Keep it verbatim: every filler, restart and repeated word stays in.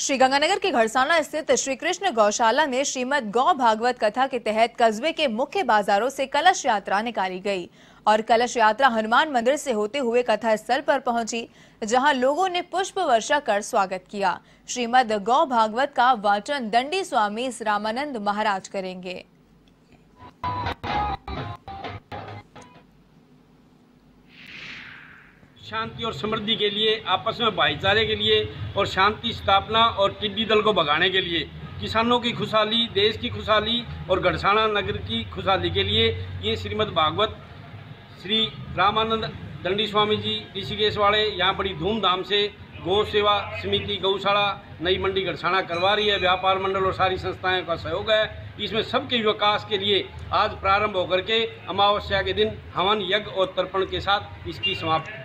श्रीगंगानगर के घड़साना स्थित श्री कृष्ण गौशाला में श्रीमद गौ भागवत कथा के तहत कस्बे के मुख्य बाजारों से कलश यात्रा निकाली गई और कलश यात्रा हनुमान मंदिर से होते हुए कथा स्थल पर पहुंची, जहां लोगों ने पुष्प वर्षा कर स्वागत किया। श्रीमद गौ भागवत का वाचन दंडी स्वामी रामानंद महाराज करेंगे। शांति और समृद्धि के लिए, आपस में भाईचारे के लिए और शांति स्थापना और टिड्डी दल को भगाने के लिए, किसानों की खुशहाली, देश की खुशहाली और घड़साना नगर की खुशहाली के लिए ये श्रीमद् भागवत श्री रामानंद दंडी स्वामी जी ऋषिकेश वाले यहाँ बड़ी धूमधाम से गौ सेवा समिति गौशाला नई मंडी घड़साना करवा रही है। व्यापार मंडल और सारी संस्थाएं का सहयोग है। इसमें सबके विकास के लिए आज प्रारंभ होकर के अमावस्या के दिन हवन यज्ञ और तर्पण के साथ इसकी समाप्ति